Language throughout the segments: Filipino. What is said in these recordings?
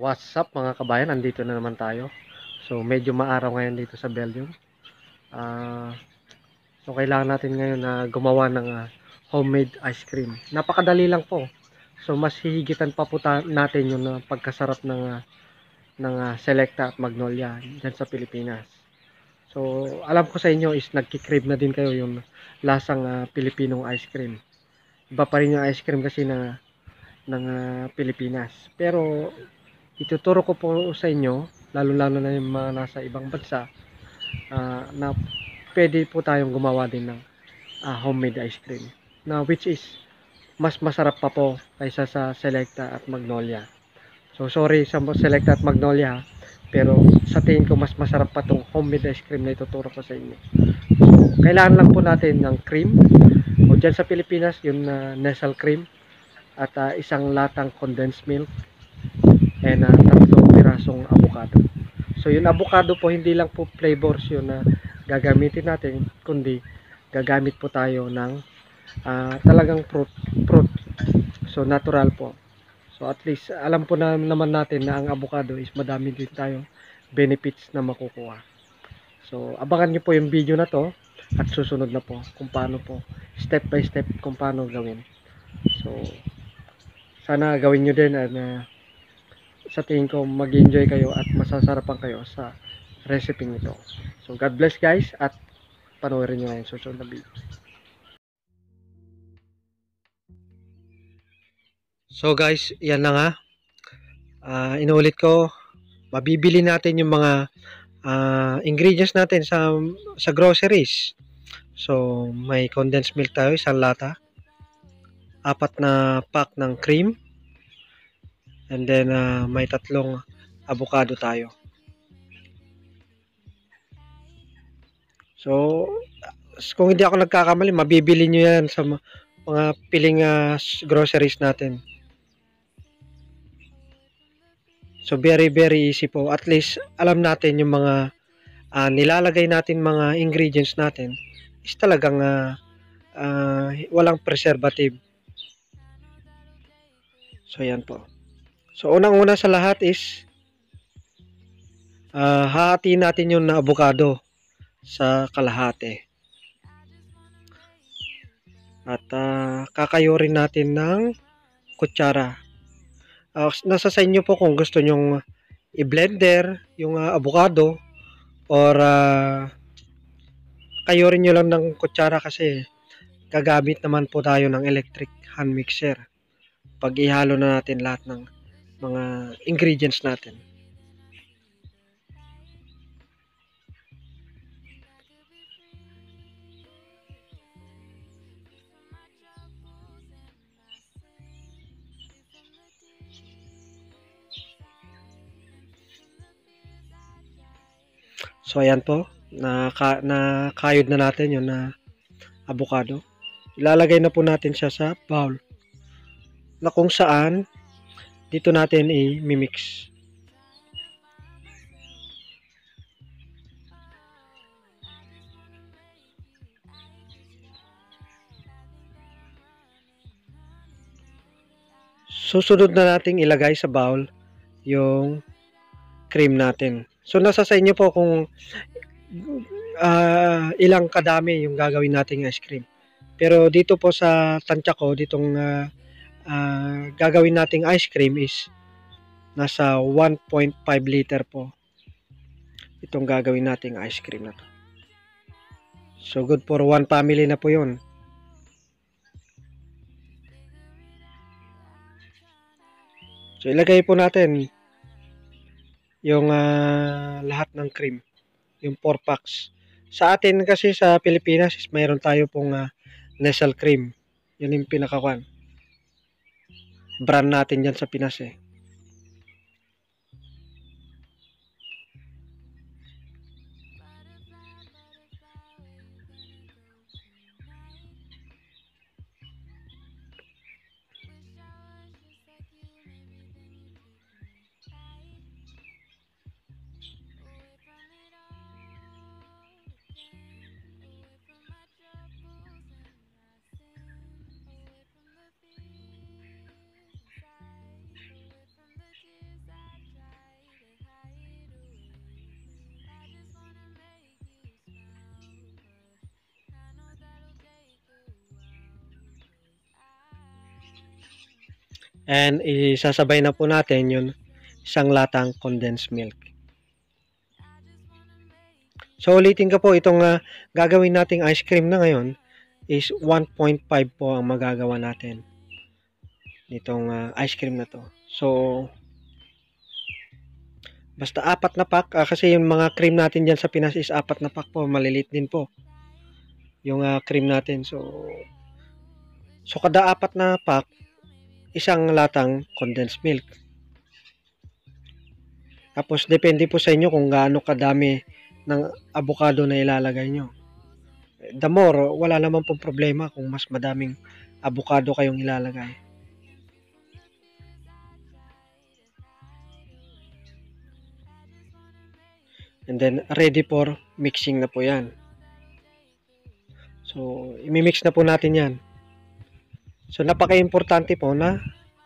Wazzup mga kabayan, andito na naman tayo. So medyo maaraw ngayon dito sa Belgium. So kailangan natin ngayon na gumawa ng homemade ice cream. Napakadali lang po. So mas hihigitan pa po natin yung pagkasarap ng Selecta at Magnolia dyan sa Pilipinas. So alam ko sa inyo is nagki-crave na din kayo yung lasang Pilipinong ice cream. Iba pa rin yung ice cream kasi ng Pilipinas. Pero ituturo ko po sa inyo, lalo-lalo na yung mga nasa ibang bansa, na pwede po tayong gumawa din ng homemade ice cream. Na which is, mas masarap pa po kaysa sa Selecta at Magnolia. So, sorry sa Selecta at Magnolia, pero sa tingin ko mas masarap pa tong homemade ice cream na ituturo ko sa inyo. So, kailangan lang po natin ng cream, o dyan sa Pilipinas, yung Nestle cream, at isang latang condensed milk, and tatlong pirasong avocado. So yung avocado po hindi lang po flavors yun na gagamitin natin, kundi gagamit po tayo ng talagang fruit. So natural po. So at least alam po na naman natin na ang avocado is madami din tayong benefits na makukuha. So abangan nyo po yung video na to at susunod na po kung paano po step by step kung paano gawin. So sana gawin nyo din at sa tingin ko mag-enjoy kayo at masasarapan kayo sa recipe nito. So God bless guys at panoorin nyo ngayon susunod na video. So guys, yan na nga. Inuulit ko, mabibili natin yung mga ingredients natin sa groceries. So may condensed milk tayo, isang lata. 4 na pack ng cream. And then may 3 avocado tayo. So kung hindi ako nagkakamali, mabibili nyo yan sa mga piling groceries natin. So very easy po. At least alam natin yung mga nilalagay natin mga ingredients natin is talagang walang preservative. So yan po. So unang-una sa lahat is hahatiin natin yung avocado sa kalahati. At kakayurin natin ng kutsara. Nasa sa inyo po kung gusto nyong i-blender yung avocado or kayurin nyo lang ng kutsara kasi gagamit naman po tayo ng electric hand mixer pag ihalo na natin lahat ng mga ingredients natin. So ayan po, nakayod na natin yung avocado. Ilalagay na po natin siya sa bowl na kung saan dito natin i-mix. Susunod na nating ilagay sa bowl yung cream natin. So nasa sa inyo po kung ilang kadami yung gagawin nating ice cream. Pero dito po sa tansya ko, ditong gagawin nating ice cream is nasa 1.5 liter po. Itong gagawin nating ice cream na to. So good for one family na po yun. So ilagay po natin yung lahat ng cream, yung 4 packs. Sa atin kasi sa Pilipinas is mayroon tayo pong Nestle cream. Yun yung pinakakuan. Brand natin yan sa Pinas eh. And isasabay na po natin yung isang latang condensed milk. So ulitin ko po, itong gagawin nating ice cream na ngayon is 1.5 po ang magagawa natin nitong ice cream na to. So basta 4 na pack, kasi yung mga cream natin dyan sa Pinas is 4 na pack po, malilit din po yung cream natin. So kada 4 na pack, isang latang condensed milk. Tapos depende po sa inyo kung gaano kadami ng avocado na ilalagay nyo. The more, wala naman pong problema kung mas madaming avocado kayong ilalagay. And then ready for mixing na po yan. So imimix na po natin yan. So napaka-importante po na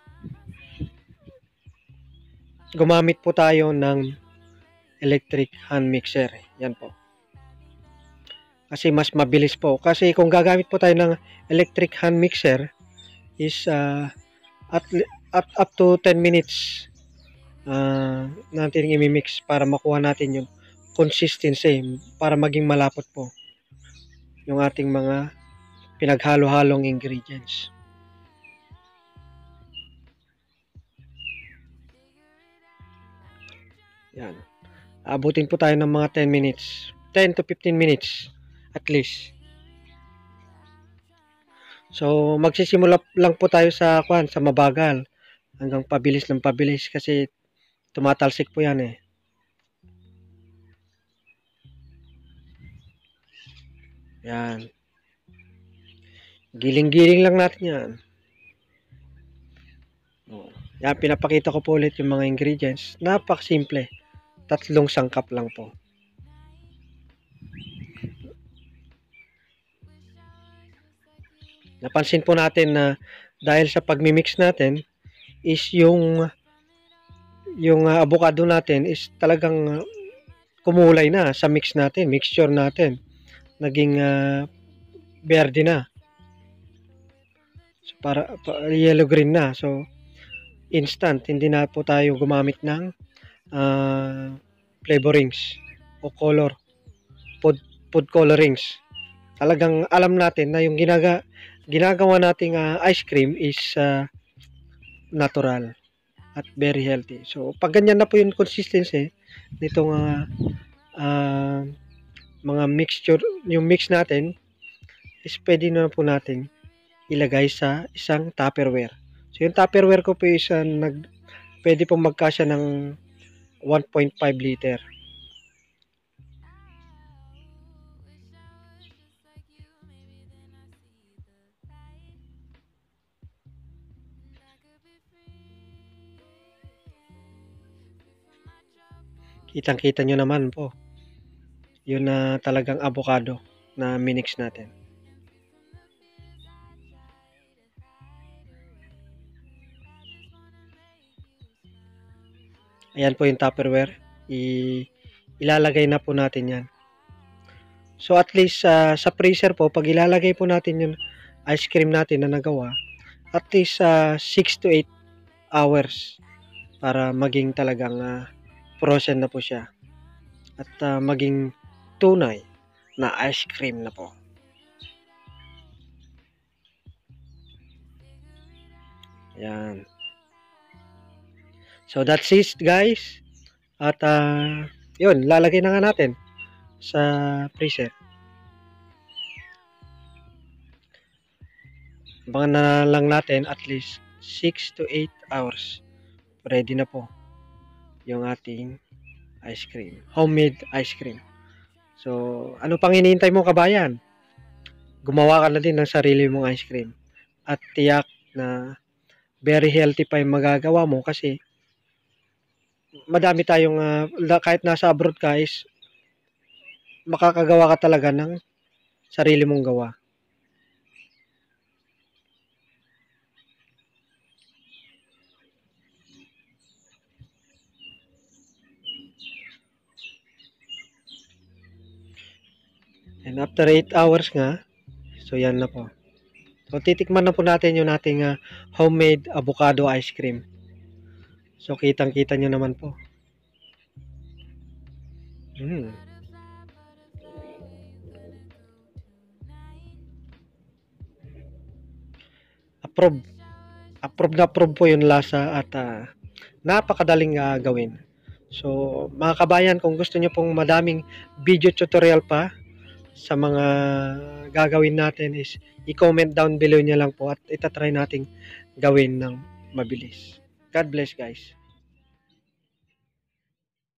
gumamit po tayo ng electric hand mixer. Yan po. Kasi mas mabilis po. Kasi kung gagamit po tayo ng electric hand mixer is at up to 10 minutes natin imimix para makuha natin yung consistency, para maging malapot po yung ating mga pinaghalo-halong ingredients. Yan. Abutin po tayo ng mga 10 minutes. 10 to 15 minutes at least. So magsisimula lang po tayo sa mabagal hanggang pabilis ng pabilis kasi tumatalsik po yan eh. Yan. Giling-giling lang natin yan. Yan, pinapakita ko po ulit yung mga ingredients. Napak-simple. 3 sangkap lang po. Napansin po natin na dahil sa pagmimix natin is yung avocado natin is talagang kumulay na sa mixture natin. Naging verde na. So para yellow green na. So instant, hindi na po tayo gumamit ng flavorings o food colorings. Talagang alam natin na yung ginagawa nating ice cream is natural at very healthy. So pag ganyan na po yung consistency nitong mga mixture, yung mix natin is pwede na po natin ilagay sa isang Tupperware. So yung Tupperware ko po is pwede pong magkasya ng 1.5 liter. Kitang-kita nyo naman po. Yun na talagang avocado na minix natin. Ayan po yung Tupperware. Ilalagay na po natin yan. So at least sa freezer po, pag ilalagay po natin yung ice cream natin na nagawa, at least 6 to 8 hours para maging talagang frozen na po siya. At maging tunay na ice cream na po. Ayan. So that's it guys. At yun, lalagay na nga natin sa freezer. Abangan na lang natin at least 6 to 8 hours. Ready na po yung ating ice cream. Homemade ice cream. So, ano pang hinihintay mo kabayan? Gumawa ka na din ng sarili mong ice cream. At tiyak na very healthy pa yung magagawa mo kasi madami tayong kahit nasa abroad ka is makakagawa ka talaga ng sarili mong gawa. And after 8 hours nga, so yan na po. So, titikman na po natin yung ating homemade avocado ice cream. So, kitang-kita nyo naman po. Mm. Approve. Approve po yung lasa at napakadaling gawin. So, mga kabayan, kung gusto nyo pong madaming video tutorial pa sa mga gagawin natin is i-comment down below nyo lang po at itatry nating gawin ng mabilis. God bless guys.